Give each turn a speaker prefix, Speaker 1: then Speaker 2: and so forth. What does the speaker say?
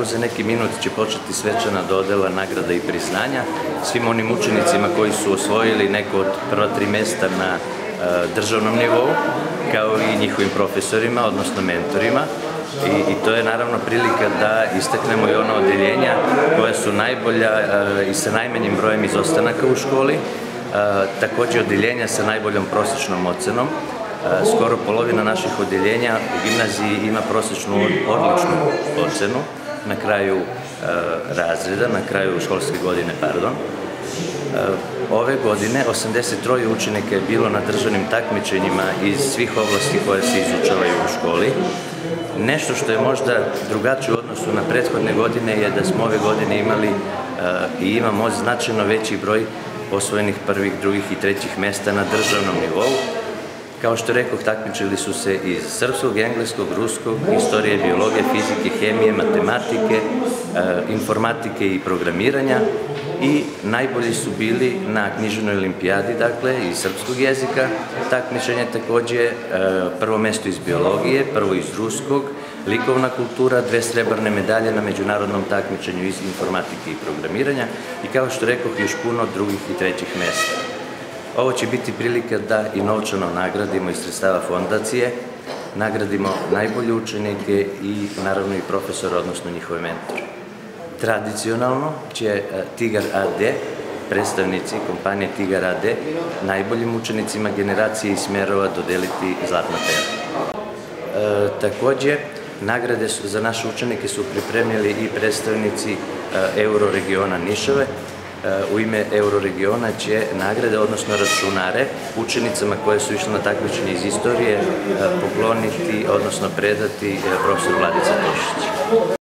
Speaker 1: Za neki minut će početi svečana dodela nagrada i priznanja svim onim učenicima koji su osvojili neko od prva 3 mesta na državnom nivou, kao i njihovim profesorima, odnosno mentorima. I to je naravno prilika da istaknemo i ona odeljenja koja su najbolja i sa najmanjim brojem izostanaka u školi, takođe odeljenja sa najboljom prosečnom ocenom. Skoro polovina naših odeljenja u gimnaziji ima prosečnu odličnu ocenu na kraju razreda, na kraju školske godine, pardon. Ove godine 83 učenika je bilo na državnim takmičenjima iz svih oblasti koje se izučavaju u školi. Nešto što je možda drugačije u odnosu na prethodne godine je da smo ove godine imali i imamo značajno veći broj osvojenih prvih, drugih i trećih mesta na državnom nivou. Kao što rekoh, takmičili su se iz srpskog, engleskog, ruskog, istorije, biologije, fizike, hemije, matematike, informatike i programiranja i najbolji su bili na književnoj olimpijadi, dakle, iz srpskog jezika. Takmičenje takođe prvo mesto iz biologije, prvo iz ruskog, likovna kultura, 2 srebrne medalje na međunarodnom takmičenju iz informatike i programiranja i kao što rekoh, još puno drugih i trećih mesta. Ovo će biti prilika da i novčano nagradimo iz sredstava fondacije, nagradimo najbolje učenike i naravno i profesora, odnosno njihove mentore. Tradicionalno će Tigar AD, predstavnici kompanije Tigar AD, najboljim učenicima generacije i smerova dodeliti zlatna tela. Takođe, nagrade za naše učenike su pripremili i predstavnici Euroregiona Nišave. U ime Euroregiona će nagrade, odnosno računare, učenicama koje su išle na takmičenje iz istorije pokloniti, odnosno predati profesor Vladica Tošić.